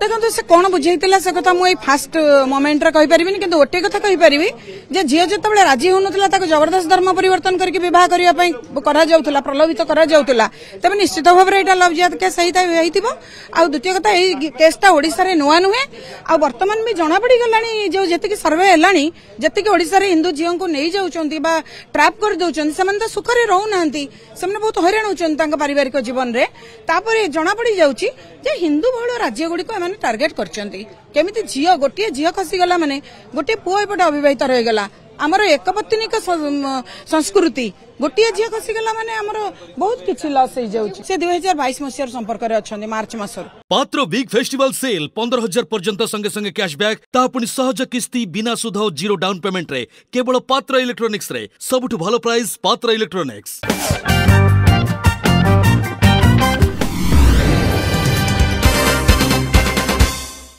देखो से कौन बुझेगा से कथा मुझे फास्ट मोमेंट कही पारिनी कि गोटे कथा कही पारि जे झील जो राजी होनुला जबरदस्त धर्म परिवर्तन करके बह करने प्रलोभित करा तेज निश्चित भाव में यहाँ लव जिहाद केस आ द्वितीय कथा यही केसटा ओडिशा रे नुआ नुहे आ वर्तमान भी जना पड़ी गलानी जो जी सर्वे है जी ओडिशा रे हिंदू झील को नहीं जाऊँच ट्राप कर दौरान से तो सुखरे रोना से बहुत हईराण होती पारिवारिक जीवन में तापर जना पड़ी जाऊँगी हिंदू बहुल राज्य गुड़ी को टार्गेट करमती झील गोटे झील खसीगला माने गोटे पुओ एपटे अविवाहित रहीगला आमर एक पत्नीक संस्कृति गोटे झील खसीगला माने आमर बहुत किछि लॉस हो जाउछि से 2022 मसियर संपर्क रे अछन्ती मार्च मासर पात्र बिग फेस्टिवल सेल 15,000 पर्यंत संगे संगे कैशबैक ता पुनी सहज किस्ती बिना सुध और जीरो डाउन पेमेंट रे केवल पात्र इलेक्ट्रॉनिक्स रे सबुठ भलो प्राइस पात्र इलेक्ट्रॉनिक्स।